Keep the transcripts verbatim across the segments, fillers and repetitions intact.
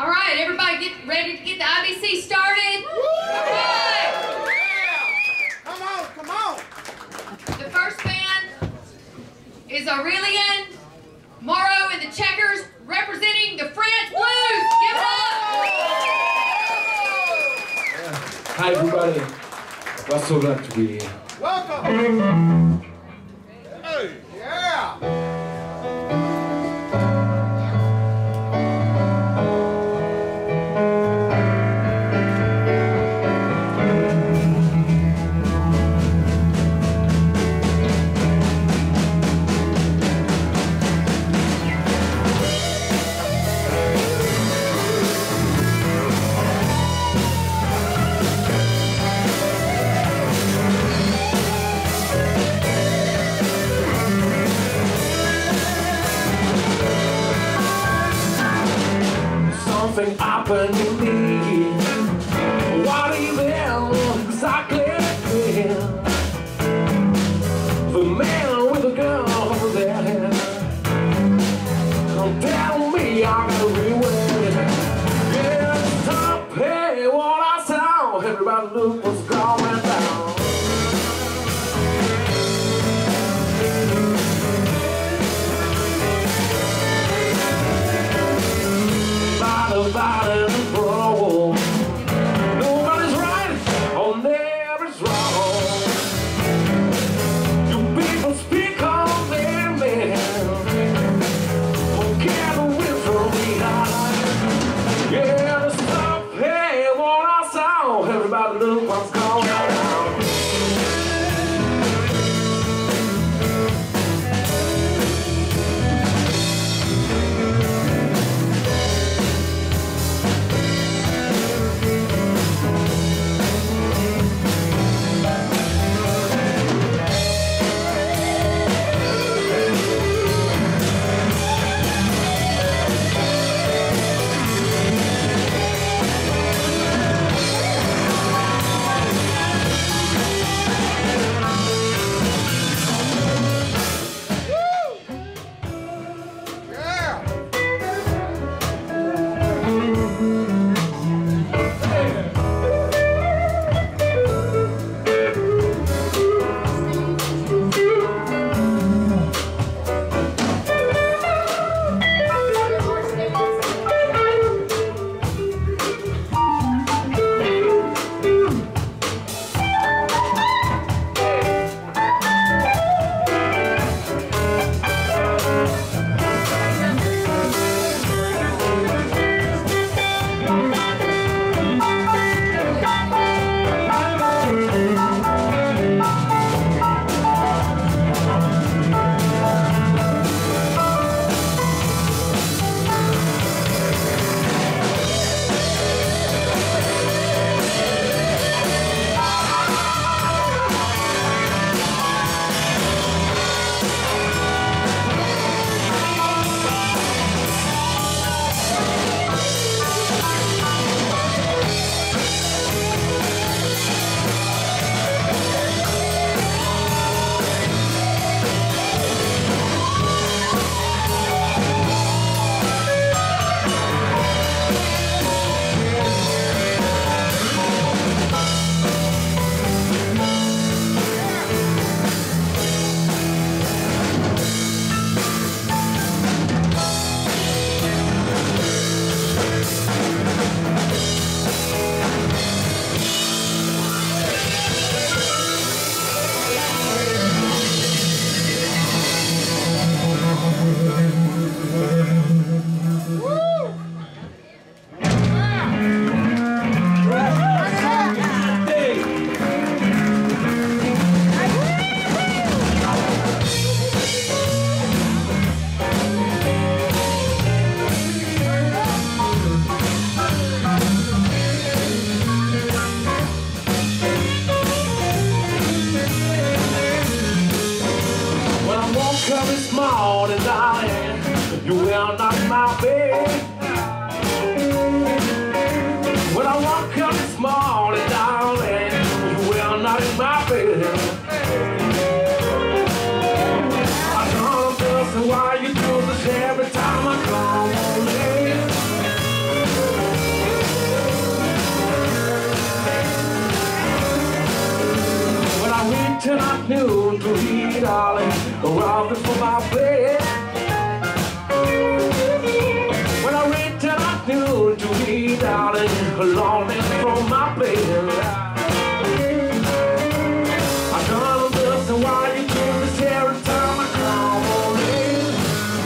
All right, everybody get ready to get the I B C started. All right. Yeah. Come on, come on. The first band is Aurelian Morrow and the Checkers, representing the France Blues. Give it up. Hi everybody. We're so glad to be here. Welcome. Hey. Yeah. Something happened to me. What even exactly? The man with the girl over there. Don't tell me I gotta rewin. Yeah, stop, hey, what I saw. Everybody look what's going down. Bottom and bro. Nobody's right, or never's wrong. You people speak on their man. Won't get away from me. Yeah, stop, hey, what I saw. Everybody look what's going on. This morning, darling, you will not my bed. When I woke up this morning, darling, you will not in my bed. I don't understand why you do this every time I come home late. till I knew to be, darling, robbing for my bed. When I read till I knew to be, darling, longing for my bed. I don't understand why you do this every time I come home in.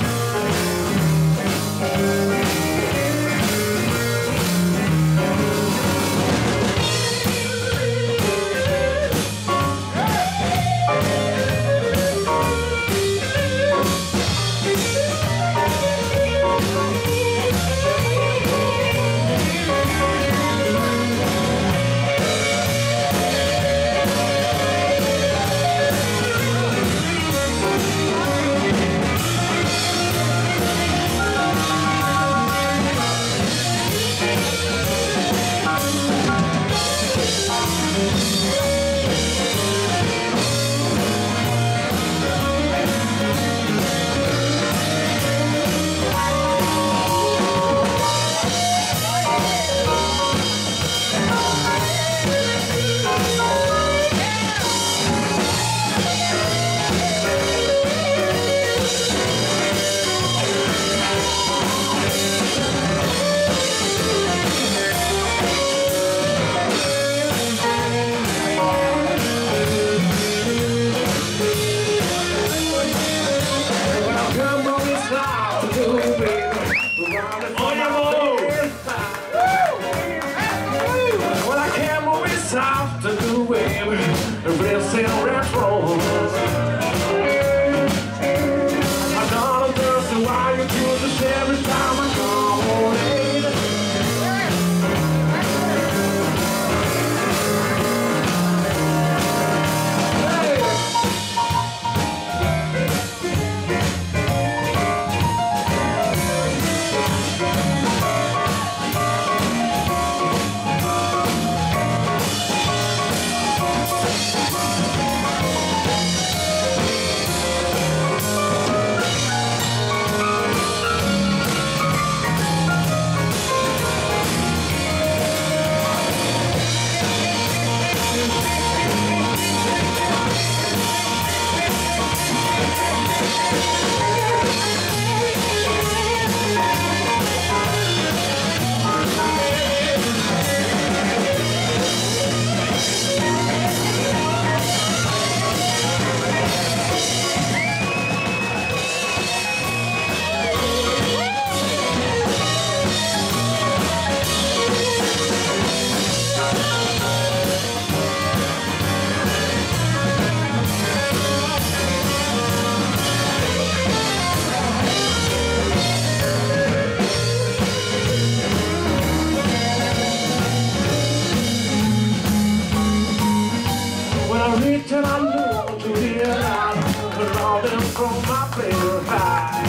Till I knew to be alive, longing from my baby high.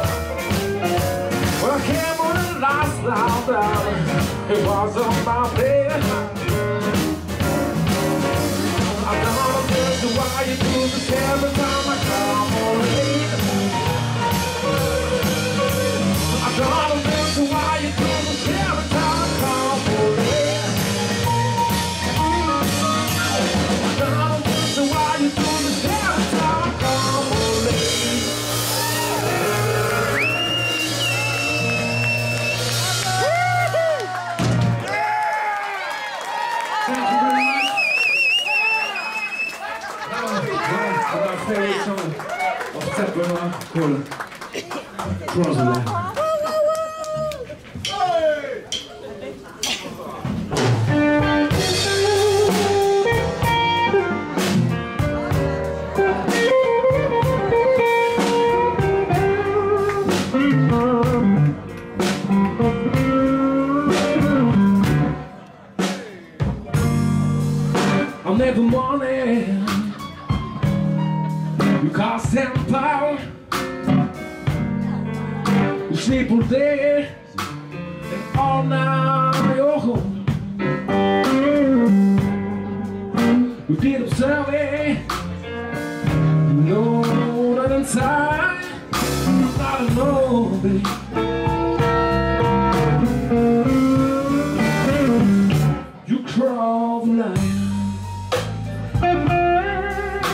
Well, I came on the last night, darling, it was on my bed. I don't understand why you do this every time I come home late. I don't understand why you do this every time I come home late. Why you do this every time I come home late? Thank you very much. That was my favorite song of Zeppelin called Crosby. I'm every morning, you cost them power. You sleep all day and all night you're home. You did observe it, you know that inside I don't know, babe. You crawl the line.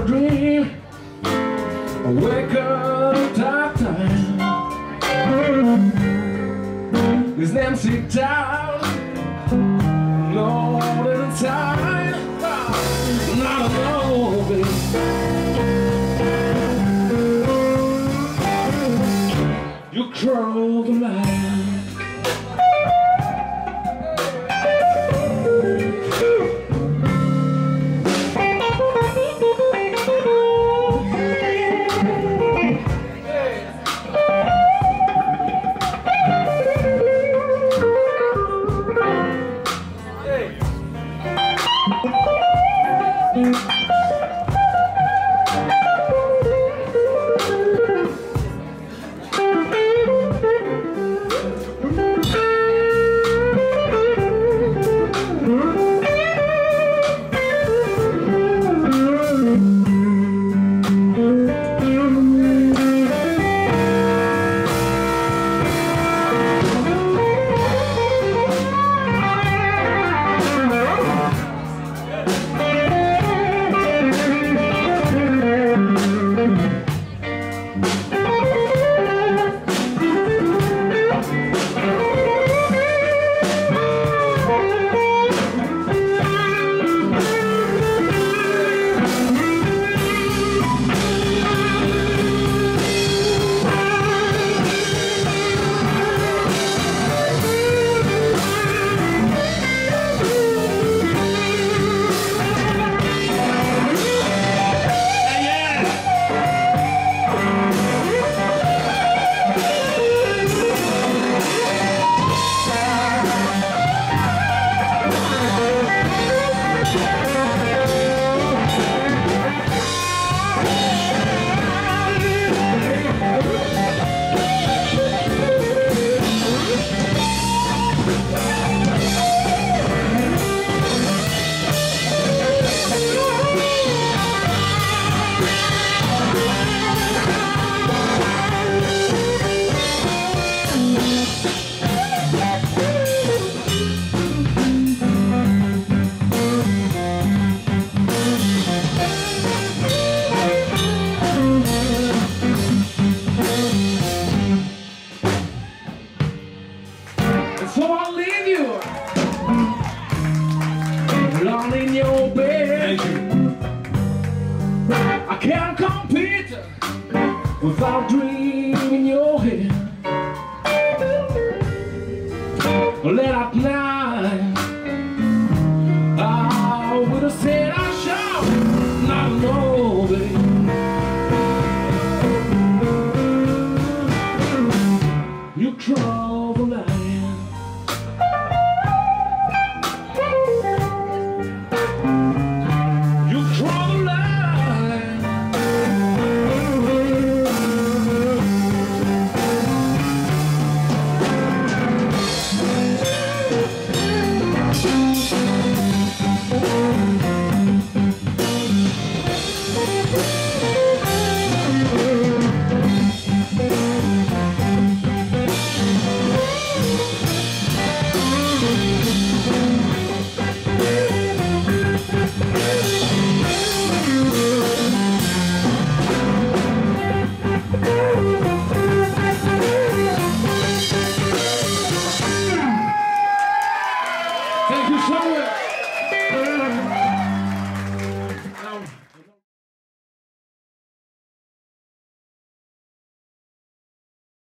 a dream. Wake up, top time. His name sit down. No little time. Not alone, baby. You crawl the line. So I'll leave you alone in your bed. Thank you. I can't compete without a dream in your head. Let out now.